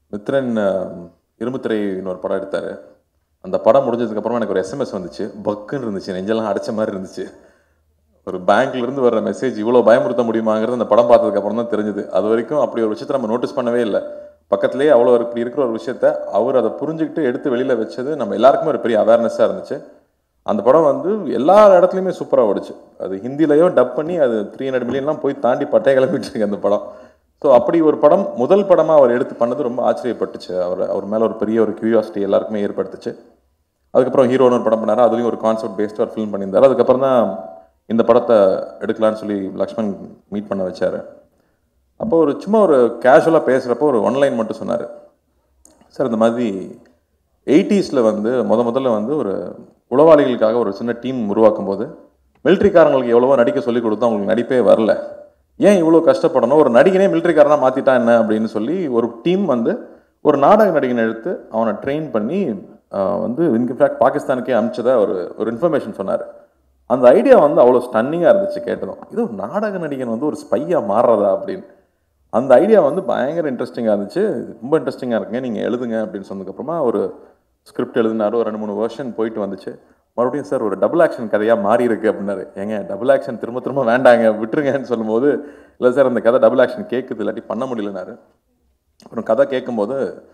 மித்ரன் இரும்புத்திரை இன்னொரு படம் எடுத்தார். அந்த படம் முடிஞ்சதுக்கப்புறமா எனக்கு ஒரு எஸ்எம்எஸ் வந்துச்சு. பக்குன்னு இருந்துச்சு, நெஞ்செல்லாம் அடைச்ச மாதிரி இருந்துச்சு. ஒரு பேங்க்லேருந்து வர்ற மெசேஜ் இவ்வளோ பயமுறுத்த முடியுமாங்கிறது அந்த படம் பார்த்ததுக்கப்புறம் தான் தெரிஞ்சுது. அது வரைக்கும் அப்படி ஒரு விஷயத்தை நம்ம நோட்டீஸ் பண்ணவே இல்லை. பக்கத்துலேயே அவ்வளோ இப்படி இருக்கிற ஒரு விஷயத்த அவர் அதை புரிஞ்சுக்கிட்டு எடுத்து வெளியில் வச்சது நம்ம எல்லாருக்குமே ஒரு பெரிய அவேர்னஸாக இருந்துச்சு. அந்த படம் வந்து எல்லா இடத்துலையுமே சூப்பராக ஓடிச்சு. அது ஹிந்திலையும் டப் பண்ணி அது 300 மில்லியன்லாம் போய் தாண்டி பட்டையை கிளம்பிட்டு இருக்கு அந்த படம். ஸோ அப்படி ஒரு படம் முதல் படமாக அவர் எடுத்து பண்ணது ரொம்ப ஆச்சரியப்பட்டுச்சு. அவர் மேலே ஒரு பெரிய ஒரு கியூரியாசிட்டி எல்லாருக்குமே ஏற்படுத்துச்சு. அதுக்கப்புறம் ஹீரோன்னு ஒரு படம் பண்ணார். அதுலேயும் ஒரு கான்செப்ட் பேஸ்டாக ஒரு ஃபிலிம் பண்ணியிருந்தார். அதுக்கப்புறம் தான் இந்த படத்தை எடுக்கலான்னு சொல்லி லக்ஷ்மண் மீட் பண்ண வச்சார். அப்போ ஒரு சும்மா ஒரு கேஷுவலாக பேசுகிறப்போ ஒரு ஒன்லைன் மட்டும் சொன்னார். சார், இந்த மாதிரி 80s வந்து முதல்ல வந்து ஒரு உளவாளிகளுக்காக ஒரு சின்ன டீம் உருவாக்கும் போது மிலிட்ரிக்காரங்களுக்கு எவ்வளவோ நடிக்க சொல்லி கொடுத்தா அவங்களுக்கு நடிப்பே வரல. ஏன் இவ்வளோ கஷ்டப்படணும்? ஒரு நடிகனே மிலிட்ரிக்காரனாக மாற்றிட்டா என்ன அப்படின்னு சொல்லி ஒரு டீம் வந்து ஒரு நாடக நடிகனை எடுத்து அவனை ட்ரெயின் பண்ணி வந்து இன்ஃபேக்ட் பாகிஸ்தானுக்கே அனுப்பிச்சதை ஒரு இன்ஃபர்மேஷன் சொன்னார். அந்த ஐடியா வந்து அவ்வளோ ஸ்டன்னிங்காக இருந்துச்சு கேட்டதும். இது ஒரு நாடக நடிகன் வந்து ஒரு ஸ்பையாக மாறுறதா அப்படின்னு. அந்த ஐடியா வந்து பயங்கர இன்ட்ரெஸ்டிங்காக இருந்துச்சு. ரொம்ப இன்ட்ரெஸ்டிங்காக இருக்குங்க, நீங்கள் எழுதுங்க அப்படின்னு சொன்னதுக்கப்புறமா ஒரு ஸ்கிரிப்ட் எழுதினார். ஒரு 2-3 வெர்ஷன் போயிட்டு வந்துச்சு. மறுபடியும் சார் ஒரு டபுள் ஆக்ஷன் கதையாக மாறி இருக்கு அப்படின்னாரு. ஏங்க டபுள் ஆக்ஷன் திரும்ப வேண்டாங்க, விட்டுருங்கன்னு சொல்லும்போது, இல்லை சார் அந்த கதை டபுள் ஆக்ஷன் கேட்குது, இல்லாட்டி பண்ண முடியலனாரு. அப்புறம் கதை கேட்கும்போது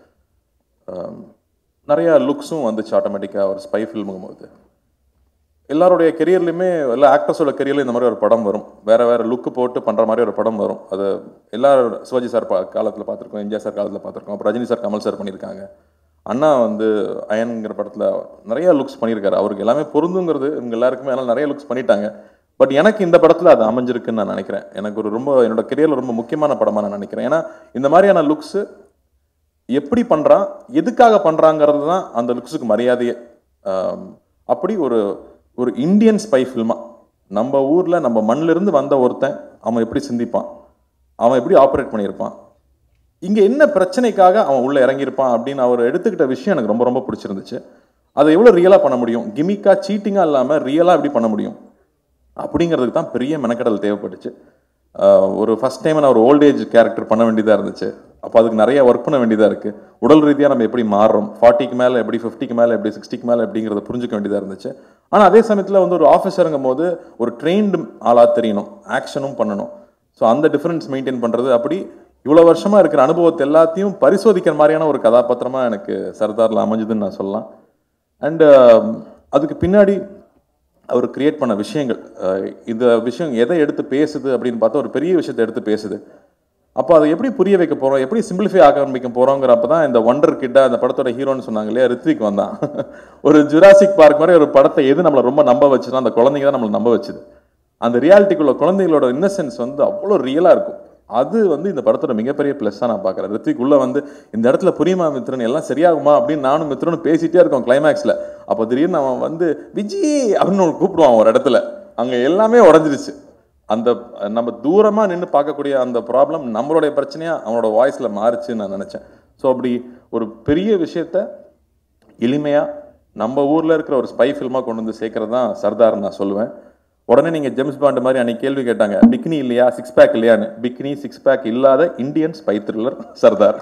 நிறையா லுக்ஸும் வந்துச்சு ஆட்டோமேட்டிக்காக. ஒரு ஸ்பை ஃபில்முங்கும் போது எல்லாருடைய கெரியர்லையுமே எல்லா ஆக்டர்ஸோட கெரியர்லையும் இந்த மாதிரி ஒரு படம் வரும். வேறு லுக்கு போட்டு பண்ணுற மாதிரி ஒரு படம் வரும். அது எல்லா சிவாஜி சார் காலத்தில் பார்த்துருக்கோம், எம்ஜிஆர் சார் காலத்தில் பார்த்துருக்கோம், அப்புறம் ரஜினி சார், கமல் சார் பண்ணியிருக்காங்க. அண்ணா வந்து அயன்ங்கிற படத்தில் நிறையா லுக்ஸ் பண்ணியிருக்காரு. அவருக்கு எல்லாமே பொருந்துங்கிறது இவங்க எல்லாருக்குமே அதனால் நிறைய லுக்ஸ் பண்ணிட்டாங்க. பட் எனக்கு இந்த படத்தில் அது அமைஞ்சிருக்குன்னு நான் நினைக்கிறேன். எனக்கு ஒரு ரொம்ப என்னோட கெரியரில் ரொம்ப முக்கியமான படமாக நான் நினைக்கிறேன். ஏன்னா இந்த மாதிரியான லுக்ஸு எப்படி பண்ணுறான், எதுக்காக பண்ணுறாங்கிறது தான் அந்த லுக்ஸுக்கு மரியாதையே. அப்படி ஒரு இந்தியன் ஸ்பை ஃபில்மாக நம்ம ஊரில் நம்ம மண்ணிலிருந்து வந்த ஒருத்தன் அவன் எப்படி சிந்திப்பான், அவன் எப்படி ஆப்ரேட் பண்ணியிருப்பான், இங்கே என்ன பிரச்சனைக்காக அவன் உள்ளே இறங்கியிருப்பான் அப்படின்னு அவர் எடுத்துக்கிட்ட விஷயம் எனக்கு ரொம்ப ரொம்ப பிடிச்சிருந்துச்சு. அதை எவ்வளோ ரியலாக பண்ண முடியும், கிமிக்காக சீட்டிங்காக இல்லாமல் ரியலாக எப்படி பண்ண முடியும் அப்படிங்கிறதுக்கு தான் பெரிய மெனக்கடல் தேவைப்பட்டுச்சு. ஒரு ஃபஸ்ட் டைம் நான் ஒரு ஓல்டேஜ் கேரக்டர் பண்ண வேண்டியதாக இருந்துச்சு. அப்போ அதுக்கு நிறைய ஒர்க் பண்ண வேண்டியதாக இருக்குது. உடல் ரீதியாக நம்ம எப்படி மாறுறோம், 40க்கு மேலே எப்படி, 50க்கு மேலே எப்படி, 60க்கு மேலே எப்படிங்கிறத புரிஞ்சுக்க வேண்டியதாக இருந்துச்சு. ஆனால் அதே சமயத்தில் வந்து ஒரு ஆஃபீஸருங்கும் போது ஒரு ட்ரெயின்டு ஆளாக தெரியணும், ஆக்ஷனும் பண்ணணும். ஸோ அந்த டிஃப்ரென்ஸ் மெயின்டைன் பண்ணுறது, அப்படி இவ்வளோ வருஷமாக இருக்கிற அனுபவத்தை எல்லாத்தையும் பரிசோதிக்கிற மாதிரியான ஒரு கதாபாத்திரமாக எனக்கு சர்தாரில் அமைஞ்சுதுன்னு நான் சொல்லலாம். அண்டு அதுக்கு பின்னாடி அவர் கிரியேட் பண்ண விஷயங்கள், இந்த விஷயம் எதை எடுத்து பேசுது அப்படின்னு பார்த்தா ஒரு பெரிய விஷயத்தை எடுத்து பேசுது. அப்போ அதை எப்படி புரிய வைக்க போகிறோம், எப்படி சிம்பிளிஃபை ஆரம்பிக்க போகிறோங்கிறப்ப தான் இந்த ஒண்டர் கிட்ட அந்த படத்தோட ஹீரோன்னு சொன்னாங்க இல்லையா, ரித்விக் வந்தான். ஒரு ஜுராசிக் பார்க் மாதிரி ஒரு படத்தை எது நம்மளை ரொம்ப நம்ப வச்சுன்னா அந்த குழந்தைங்க தான் நம்மளை நம்ப வச்சுது. அந்த ரியாலிட்டிக்குள்ள குழந்தைகளோட இன்னசென்ஸ் வந்து அவ்வளோ ரியலாக இருக்கும். அது வந்து இந்த படத்தோட மிகப்பெரிய ப்ளஸ்ஸாக நான் பார்க்குறேன். ரித்விக் உள்ள வந்து இந்த இடத்துல புரியுமா மித்ரன், எல்லாம் சரியாகுமா அப்படின்னு நானும் மித்ரனும் பேசிகிட்டே இருக்கோம் கிளைமேக்ஸில். அப்போ திடீர்னு அவன் வந்து விஜி அப்படின்னு கூப்பிடுவான் ஒரு இடத்துல. அங்கே எல்லாமே உடஞ்சிருச்சு. அந்த நம்ம தூரமாக நின்று பார்க்கக்கூடிய அந்த ப்ராப்ளம் நம்மளுடைய பிரச்சனையாக அவனோட வாய்ஸில் மாறுச்சுன்னு நான் நினச்சேன். ஸோ அப்படி ஒரு பெரிய விஷயத்த எளிமையாக நம்ம ஊரில் இருக்கிற ஒரு ஸ்பை ஃபில்மாக கொண்டு வந்து சேர்க்கறது தான் சர்தார் நான் சொல்லுவேன். உடனே நீங்கள் ஜேம்ஸ் பாண்ட் மாதிரி அன்னைக்கு கேள்வி கேட்டாங்க, பிக்னி இல்லையா, 6 பேக் இல்லையான்னு. பிக்னி 6 பேக் இல்லாத Indian spy thriller Sardar.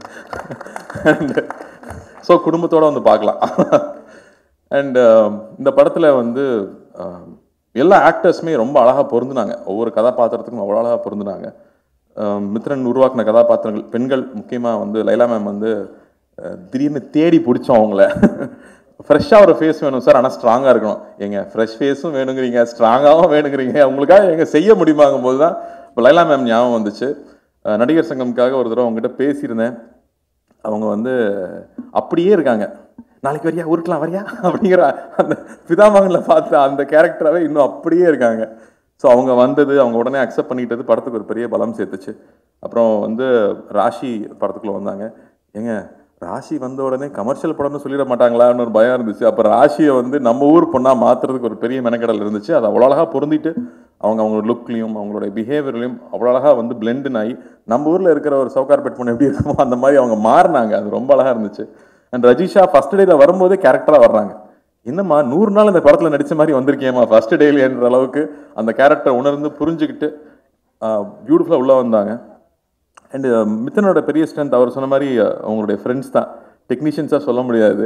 So குடும்பத்தோடு வந்து பார்க்கலாம். அண்ட் இந்த படத்தில் வந்து எல்லா ஆக்டர்ஸுமே ரொம்ப அழகாக பொருந்துனாங்க. ஒவ்வொரு கதாபாத்திரத்துக்கும் அவ்வளோ அழகாக பொருந்துனாங்க. மித்ரன் உருவாக்கின கதாபாத்திரங்கள் பெண்கள், முக்கியமாக வந்து லைலா மேம் வந்து திடீர்னு தேடி பிடிச்சோம் அவங்கள. ஃப்ரெஷ்ஷாக ஒரு ஃபேஸ் வேணும் சார், ஆனால் ஸ்ட்ராங்காக இருக்கணும். எங்க ஃப்ரெஷ் ஃபேஸும் வேணுங்கிறீங்க, ஸ்ட்ராங்காகவும் வேணுங்கிறீங்க, உங்களுக்காக எங்கே செய்ய முடியுமாங்கும் போது தான் இப்போ லைலா மேம் ஞாபகம் வந்துச்சு. நடிகர் சங்கம்காக ஒரு தடவை அவங்ககிட்ட பேசியிருந்தேன். அவங்க வந்து அப்படியே இருக்காங்க. நாளைக்கு வரியா, ஊருக்கலாம் வரியா அப்படிங்கிற அந்த பிதாமகனில் பார்த்து அந்த கேரக்டராகவே இன்னும் அப்படியே இருக்காங்க. ஸோ அவங்க வந்தது, அவங்க உடனே அக்செப்ட் பண்ணிக்கிட்டது படத்துக்கு ஒரு பெரிய பலம் சேர்த்துச்சு. அப்புறம் வந்து ராஷி படத்துக்குள்ளே வந்தாங்க. ஏங்க ராஷி வந்த உடனே கமர்ஷியல் படம்னு சொல்லிட மாட்டாங்களான்னு ஒரு பயம் இருந்துச்சு. அப்போ ராஷியை வந்து நம்ம ஊர் பொண்ணாக மாற்றுறதுக்கு ஒரு பெரிய மெனக்கடல் இருந்துச்சு. அது அவ்வளோ அழகாக பொருந்திட்டு அவங்களோட லுக்லையும் அவங்களுடைய பிஹேவியர்லையும் அவ்வளோ அழகாக வந்து பிளெண்டுன்னு ஆகி நம்ம ஊரில் இருக்கிற ஒரு சவுகார்பேட் பொண்ணு எப்படி இருக்குமோ அந்த மாதிரி அவங்க மாறினாங்க. அது ரொம்ப அழகாக இருந்துச்சு. அண்ட் ரஜிஷா ஃபர்ஸ்ட் டேல வரும்போதே கேரக்டராக வர்றாங்க. என்னம்மா 100 நாள் இந்த படத்தில் நடித்த மாதிரி வந்திருக்கேம்மா ஃபர்ஸ்ட் டேலேன்ற அளவுக்கு அந்த கேரக்டரை உணர்ந்து புரிஞ்சுக்கிட்டு பியூட்டிஃபுல்லாக உள்ளே வந்தாங்க. அண்ட் மித்தனோட பெரிய ஸ்ட்ரென்த் அவர் சொன்ன மாதிரி அவங்களுடைய ஃப்ரெண்ட்ஸ் தான், டெக்னீஷியன்ஸாக சொல்ல முடியாது.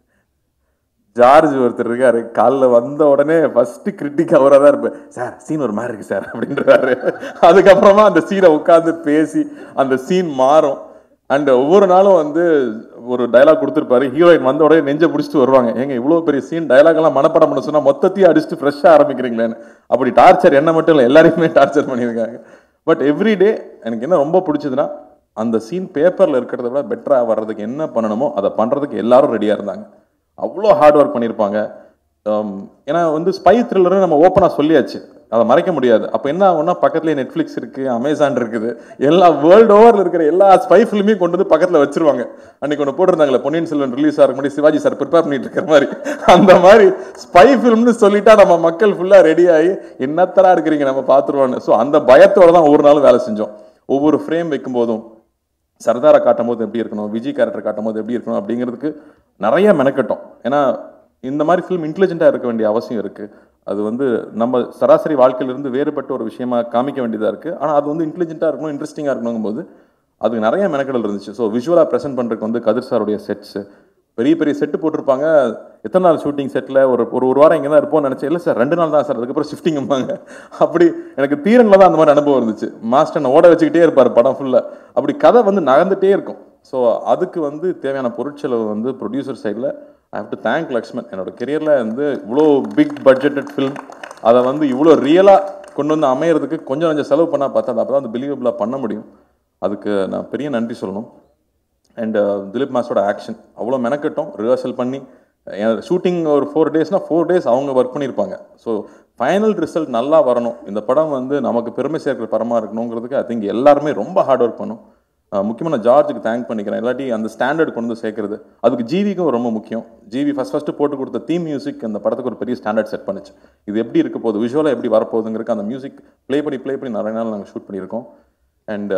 ஜார்ஜ் ஒருத்தர் இருக்காரு, காலில் வந்த உடனே ஃபர்ஸ்ட் கிரிட்டிக் அவராக தான் இருப்பேன். சார் சீன் ஒரு மாதிரி இருக்கு சார் அப்படின்றாரு. அதுக்கப்புறமா அந்த சீனை உட்காந்து பேசி அந்த சீன் மாறும். அண்ட் ஒவ்வொரு நாளும் வந்து ஒரு டைலாக் கொடுத்துருப்பாரு, ஹீரோயின் வந்த உடனே நெஞ்சை பிடிச்சிட்டு வருவாங்க, ஏங்க இவ்வளோ பெரிய சீன் டைலாக் எல்லாம் மனப்படம் பண்ண சொன்னால் மொத்தத்தையும் அடிச்சுட்டு ஃப்ரெஷ்ஷாக ஆரம்பிக்கிறீங்களேன்னு. அப்படி டார்ச்சர் என்ன மட்டும் இல்லை, எல்லாரையுமே டார்ச்சர் பண்ணியிருக்காங்க. பட் எவ்ரிடே எனக்கு என்ன ரொம்ப பிடிச்சதுன்னா, அந்த சீன் பேப்பரில் இருக்கிறத விட பெட்டராக வர்றதுக்கு என்ன பண்ணணுமோ அதை பண்ணுறதுக்கு எல்லாரும் ரெடியாக இருந்தாங்க. அவ்வளோ ஹார்ட் ஒர்க் பண்ணியிருப்பாங்க. ஏன்னா வந்து ஸ்பை த்ரில்லர்னு நம்ம ஓப்பனாக சொல்லியாச்சு, அதை மறைக்க முடியாது. அப்போ என்ன ஆகும்னா, பக்கத்துலேயே நெட்ஃப்ளிக்ஸ் இருக்குது, அமேசான் இருக்குது, எல்லா வேர்ல்டு ஓவரில் இருக்கிற எல்லா ஸ்பை ஃபிலிமையும் கொண்டு வந்து பக்கத்தில் வச்சிருவாங்க. அன்றைக்கி ஒன்று போட்டிருந்தாங்களே, பொன்னியின் செல்வன் ரிலீஸ் ஆகிற முன்னாடி சிவாஜி சார் ப்ரிப்பேர் பண்ணிட்டு இருக்கிற மாதிரி, அந்த மாதிரி ஸ்பை ஃபிலிம்னு சொல்லிட்டா நம்ம மக்கள் ஃபுல்லாக ரெடி ஆகி என்னத்தரா இருக்கிறீங்க நம்ம பார்த்துருவோன்னு. ஸோ அந்த பயத்தோடு தான் ஒவ்வொரு நாளும் வேலை செஞ்சோம். ஒவ்வொரு ஃப்ரேம் வைக்கும் போதும் சர்தாரை காட்டும் போது எப்படி இருக்கணும், விஜய் கேரக்டர் காட்டும் போது எப்படி இருக்கணும் அப்படிங்கிறதுக்கு நிறைய மெனக்கட்டும். ஏன்னா இந்த மாதிரி ஃபிலிம் இன்டெலிஜென்ட்டாக இருக்க வேண்டிய அவசியம் இருக்குது. அது வந்து நம்ம சராசரி வாழ்க்கையிலிருந்து வேறுபட்ட ஒரு விஷயமா காமிக்க வேண்டியதாக இருக்குது. ஆனால் அது வந்து இன்டெலிஜென்ட்டாக இருக்கணும், இன்ட்ரெஸ்டிங்காக இருக்கணுங்கும் போது அதுக்கு நிறைய மெனக்கடல் இருந்துச்சு. ஸோ விஷுவலாக ப்ரெசென்ட் பண்ணுறதுக்கு வந்து கதிர் சாருடைய செட்ஸு, பெரிய பெரிய செட்டு போட்டிருப்பாங்க. எத்தனை நாள் ஷூட்டிங் செட்டில் ஒரு வாரம் இங்கே தான் இருப்போம்னு நினச்சேன். இல்லை சார் 2 நாள் தான் சார், அதுக்கப்புறம் ஷிஃப்டிங் இருப்பாங்க. அப்படி எனக்கு தீரனில் தான் அந்த மாதிரி அனுபவம் இருந்துச்சு. மாஸ்டர் ஓட வச்சுக்கிட்டே இருப்பார் படம் ஃபுல்லாக, அப்படி கதை வந்து நகர்ந்துகிட்டே இருக்கும். ஸோ அதுக்கு வந்து தேவையான பொருட்செலவு வந்து ப்ரொடியூசர் சைடில் I have to thank Lakshman. என்னோட கெரியரில் வந்து இவ்வளோ பிக் பட்ஜெட்டட் ஃபிலிம் அதை வந்து இவ்வளோ ரியலாக கொண்டு வந்து அமையிறதுக்கு கொஞ்சம் செலவு பண்ணால் பார்த்தா அப்போ தான் அது பிலீவபிளாக பண்ண முடியும். அதுக்கு நான் பெரிய நன்றி சொல்லணும். அண்ட் திலீப் மாஸ்டரோட ஆக்ஷன் அவ்வளோ மெனக்கட்டும், ரிஹர்சல் பண்ணி ஷூட்டிங் ஒரு 4 டேஸ்னால் 4 டேஸ் அவங்க ஒர்க் பண்ணியிருப்பாங்க. ஸோ ஃபைனல் ரிசல்ட் நல்லா வரணும், இந்த படம் வந்து நமக்கு பெருமை சேர்க்கிற படமாக இருக்கணுங்கிறதுக்கு ஐ திங்க் எல்லாருமே ரொம்ப ஹார்ட் ஒர்க் பண்ணும். முக்கியமாக நான் ஜார்ஜுக்கு தேங்க் பண்ணிக்கிறேன். இல்லாட்டி அந்த ஸ்டாண்டர்ட் கொண்டு வந்து சேர்க்குறது, அதுக்கு ஜிவிக்கும் ரொம்ப முக்கியம். ஜிவி ஃபஸ்ட்டு போட்டு கொடுத்த தீம் மியூசிக் அந்த படத்துக்கு ஒரு பெரிய ஸ்டாண்டர்ட் செட் பண்ணிச்சு. இது எப்படி இருக்க போகுது, விஷுவலாக எப்படி வரப்போகுதுங்கிறதுக்கு அந்த மியூசிக் ப்ளே பண்ணி நிறைய நாள் நாங்கள் ஷூட் பண்ணியிருக்கோம். அண்ட்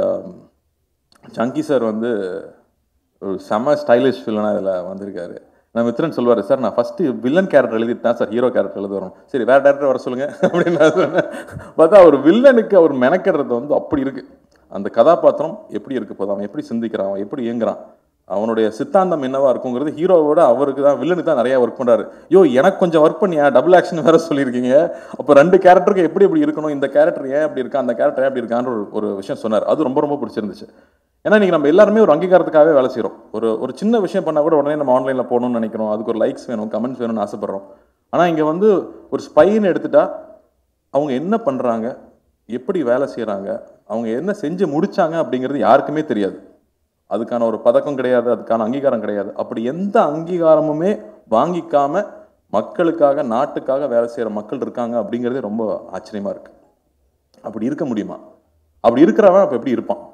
சங்கி சார் வந்து ஒரு செம்ம ஸ்டைலிஷ் வில்லனாக இதில் வந்திருக்காரு. நான் மித்ரன் சொல்லுவார், சார் நான் ஃபஸ்ட்டு வில்லன் கேரக்டர் எழுதிட்டு தான் சார் ஹீரோ கேரக்டர் எழுத வரும். சரி வேறு டேரக்டர் வர சொல்லுங்கள் அப்படின்னு நான் சொன்னேன். பார்த்தா அவர் வில்லனுக்கு அவர் மெனக்கிறது வந்து அப்படி இருக்குது. அந்த கதாபாத்திரம் எப்படி இருக்க போதும், அவன் எப்படி சிந்திக்கிறான், அவன் எப்படி இயங்குறான், அவனுடைய சித்தாந்தம் என்னவா இருக்குங்கிறது ஹீரோவோட அவருக்கு தான், வில்லனுக்கு தான் நிறையா ஒர்க் பண்ணுறாரு. எனக்கு கொஞ்சம் ஒர்க் பண்ணியா, டபுள் ஆக்ஷன் வேறு சொல்லியிருக்கீங்க, அப்போ 2 கேரக்டருக்கு எப்படி இருக்கணும், இந்த கேரக்டர் ஏன் அப்படி இருக்கா, அந்த கேரக்டர் ஏன் அப்படி இருக்கான்ற ஒரு விஷயம் சொன்னார். அது ரொம்ப பிடிச்சிருந்துச்சு. ஏன்னா நீங்கள் நம்ம எல்லாருமே ஒரு அங்கீகாரத்துக்காகவே வேலை செய்கிறோம். ஒரு சின்ன விஷயம் பண்ணால் கூட உடனே நம்ம ஆன்லைனில் போகணும்னு நினைக்கிறோம், அதுக்கு ஒரு லைக்ஸ் வேணும், கமெண்ட்ஸ் வேணும்னு ஆசைப்படுறோம். ஆனால் இங்கே வந்து ஒரு ஸ்பைன்னு எடுத்துட்டா அவங்க என்ன பண்ணுறாங்க, எப்படி வேலை செய்கிறாங்க, அவங்க என்ன செஞ்சு முடிச்சாங்க அப்படிங்கிறது யாருக்குமே தெரியாது. அதுக்கான ஒரு பதக்கம் கிடையாது, அதுக்கான அங்கீகாரம் கிடையாது. அப்படி எந்த அங்கீகாரமுமே வாங்கிக்காம மக்களுக்காக நாட்டுக்காக வேலை செய்கிற மக்கள் இருக்காங்க அப்படிங்கிறதே ரொம்ப ஆச்சரியமாக இருக்குது. அப்படி இருக்க முடியுமா? அப்படி இருக்கிறவன் அப்போ எப்படி இருப்பான்?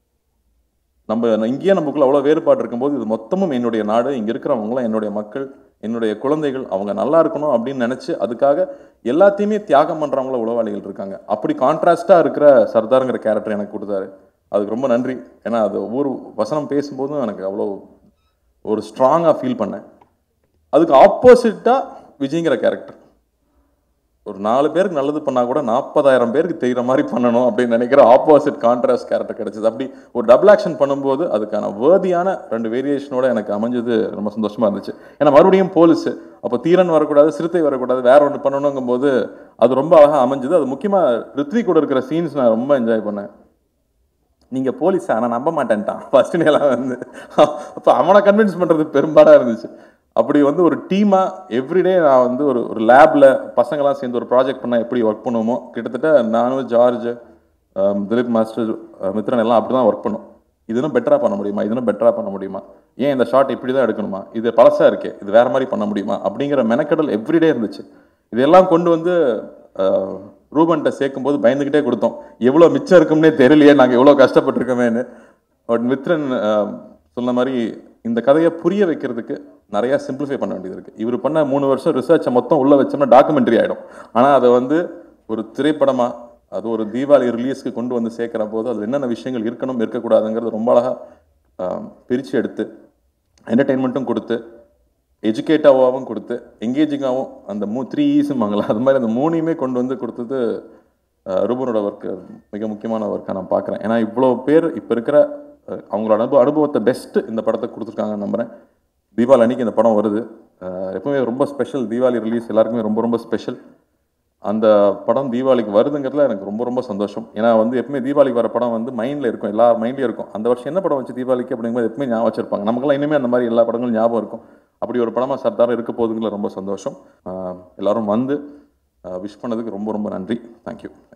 இங்கேயே நமக்குள்ள அவ்வளோ வேறுபாடு இருக்கும்போது இது மொத்தமும் என்னுடைய நாடு, இங்கே இருக்கிறவங்களாம் என்னுடைய மக்கள், என்னுடைய குழந்தைகள், அவங்க நல்லா இருக்கணும் அப்படின்னு நினச்சி அதுக்காக எல்லாத்தையுமே தியாகம் பண்ணுறவங்கள உளவாளிகள் இருக்காங்க. அப்படி கான்ட்ராஸ்டாக இருக்கிற சர்தாருங்கிற கேரக்டர் எனக்கு கொடுத்தாரு. அதுக்கு ரொம்ப நன்றி. ஏன்னா அது ஒவ்வொரு வசனம் பேசும்போதும் எனக்கு அவ்வளோ ஒரு ஸ்ட்ராங்காக ஃபீல் பண்ணேன். அதுக்கு ஆப்போசிட்டாக விஜய்ங்கிற கேரக்டர் ஒரு 4 பேருக்கு நல்லது பண்ணால் கூட 40,000 பேருக்கு தெரிகிற மாதிரி பண்ணணும் அப்படின்னு நினைக்கிற ஆப்போசிட் கான்ட்ராஸ்ட் கேரக்டர் கிடைச்சது. அப்படி ஒரு டபுள் ஆக்ஷன் பண்ணும்போது அதுக்கான வேர்தியான 2 வேரியேஷனோட எனக்கு அமைஞ்சது ரொம்ப சந்தோஷமாக இருந்துச்சு. ஏன்னா மறுபடியும் போலீஸு, அப்போ தீரன் வரக்கூடாது, சிறுத்தை வரக்கூடாது, வேற ஒன்று பண்ணணுங்கும் போது அது ரொம்ப அழகாக அமைஞ்சுது. அது முக்கியமாக ரித்விக் கூட இருக்கிற சீன்ஸ் நான் ரொம்ப என்ஜாய் பண்ணேன். நீங்கள் போலீஸா, நான் நம்ப மாட்டேன்ட்டான் ஃபர்ஸ்ட் நேலாம் வந்து, அப்போ அவனை கன்வின்ஸ் பண்ணுறது பெரும்பாடாக இருந்துச்சு. அப்படி வந்து ஒரு டீமாக எவ்ரிடே நான் வந்து ஒரு லேபில் பசங்களாம் சேர்ந்து ஒரு ப்ராஜெக்ட் பண்ணால் எப்படி ஒர்க் பண்ணுவோமோ, கிட்டத்தட்ட நானும் ஜார்ஜ், திலீப் மாஸ்டர், மித்ரன் எல்லாம் அப்படி தான் ஒர்க் பண்ணோம். இதுன்னு பெட்டராக பண்ண முடியுமா, இதுன்னு பெட்டராக பண்ண முடியுமா, ஏன் இந்த ஷாட் இப்படி தான் எடுக்கணுமா, இது பழசாக இருக்கே, இது வேறு மாதிரி பண்ண முடியுமா அப்படிங்கிற மெனக்கடல் எவ்ரிடே இருந்துச்சு. இதெல்லாம் கொண்டு வந்து ரூபன்கிட்ட சேர்க்கும்போது பயந்துக்கிட்டே கொடுத்தோம், எவ்வளோ மிச்சம் இருக்கும்னே தெரியலையே, நாங்கள் எவ்வளோ கஷ்டப்பட்டிருக்கோமேன்னு. பட் மித்ரன் சொன்ன மாதிரி இந்த கதையை புரிய வைக்கிறதுக்கு நிறையா சிம்பிளிஃபை பண்ண வேண்டியது இருக்குது. இவர் பண்ண 3 வருஷம் ரிசர்ச்சை மொத்தம் உள்ளே வச்சோம்னா டாக்குமெண்ட்ரி ஆகிடும். ஆனால் அதை வந்து ஒரு திரைப்படமாக, அது ஒரு தீபாவளி ரிலீஸ்க்கு கொண்டு வந்து சேர்க்குற போது அதில் என்னென்ன விஷயங்கள் இருக்கணும் இருக்கக்கூடாதுங்கிறது ரொம்ப அழகாக பிரித்து எடுத்து என்டர்டெயின்மெண்ட்டும் கொடுத்து எஜுகேட்டிவாகவும் கொடுத்து எங்கேஜிங்காகவும் அந்த 3 E's அது மாதிரி அந்த 3ஐயுமே கொண்டு வந்து கொடுத்தது ரூபனோட ஒர்க்கு மிக முக்கியமான ஒர்க்காக நான் பார்க்குறேன். ஏன்னா இவ்வளோ பேர் இப்போ இருக்கிற அவங்களோட அனுபவத்தை பெஸ்ட்டு இந்த படத்தை கொடுத்துருக்காங்கன்னு நம்புகிறேன். தீபாவளி அன்றைக்கி இந்த படம் வருது. எப்பவுமே ரொம்ப ஸ்பெஷல். தீபாவளி ரிலீஸ் எல்லாருக்குமே ரொம்ப ரொம்ப ஸ்பெஷல். அந்த படம் தீபாவளிக்கு வருதுங்கிறதுல எனக்கு ரொம்ப ரொம்ப சந்தோஷம். ஏன்னா எப்பவுமே தீபாவளிக்கு வர படம் மைண்டில் இருக்கும், எல்லா மைண்ட்லேயும் இருக்கும். அந்த வருஷம் என்ன படம் வச்சு தீபாவளிக்கு அப்படிங்கும்போது எப்பவுமே ஞாபகம் வச்சிருப்பாங்க. நமக்குலாம் இனிமேல் அந்த மாதிரி எல்லா படங்களும் ஞாபகம் இருக்கும். அப்படி ஒரு படமாக சர்தார் இருக்க போகுதுங்கிற ரொம்ப சந்தோஷம். எல்லாரும் விஷ் பண்ணதுக்கு ரொம்ப ரொம்ப நன்றி. தேங்க்யூ.